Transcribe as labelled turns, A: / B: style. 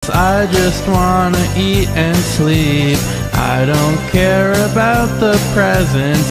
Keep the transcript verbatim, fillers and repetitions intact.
A: I just wanna eat and sleep. I don't care about the presents.